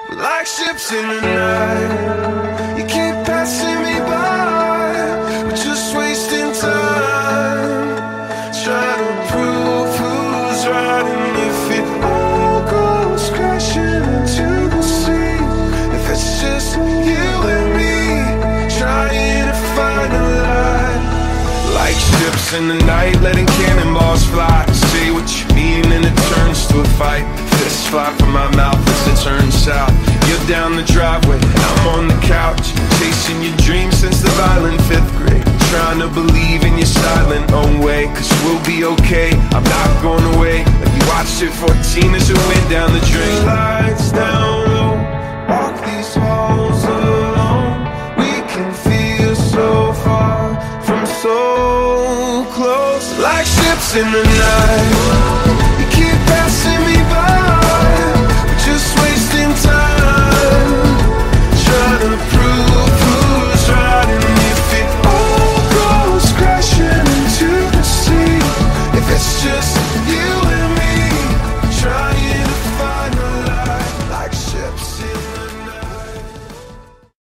like ships in the night. You keep passing me by, we're just wasting time, trying to prove who's right. And if it all goes crashing into the sea, if it's just you and me, trying to find a light, like ships in the night, letting cannonballs fly. Say what you mean and it turns to a fight. Fists fly from my mouth as it turns south. You're down the driveway, I'm on the couch, chasing your dreams since the violent 5th grade. Trying to believe in your silent own way, cause we'll be okay, I'm not going away. Like you watched it 14 as it went down the drain. Lights down low, walk these halls alone. We can feel so far from so close, like ships in the night.